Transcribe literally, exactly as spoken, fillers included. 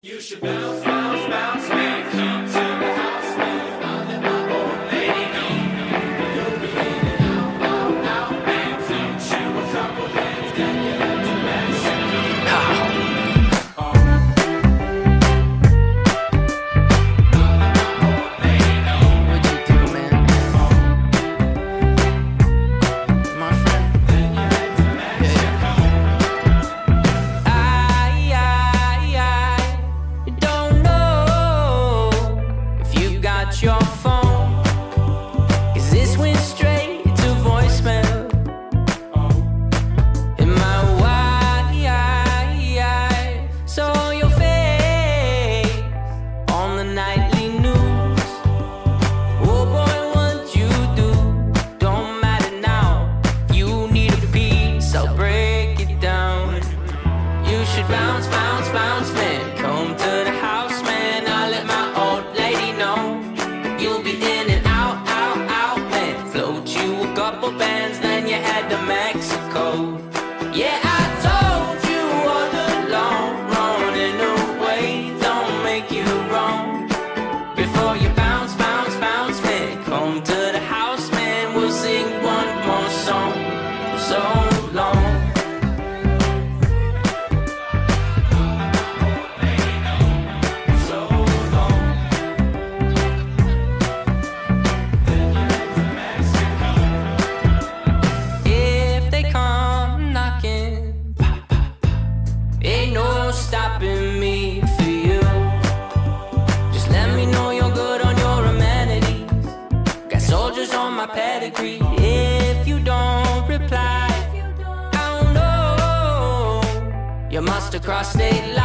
You should bounce, bounce, bounce, man. Come to the house, man. I'll let my old lady know. You'll be in and out, out, out, man. Teach you a couple bands, then you head to Mexico. I'll let my old lady know. What you do, man? My friend. Then you head to Mexico. I, I, I don't know if you got your phone, 'cause this went straight to voicemail. In my wife, saw your face on the nightly news. Oh boy, what you do don't matter now. You need a piece, I'll break it down. You should bounce, bounce, bounce, man. Come to the house, man. I'll let my old lady know. You'll be in and out, out, out, man. Float you a couple bands, then you head to Mexico. Yeah, I told you all along, running away don't make you wrong. Before you bounce, bounce, bounce, man. Come to the house, man. We'll sing one more song. So long. If they come knocking, pop, pop, pop, ain't no stopping me for you. Just let me know you're good on your amenities. Got soldiers on my pedigree. If you don't reply, I don't know. You must have crossed state lines.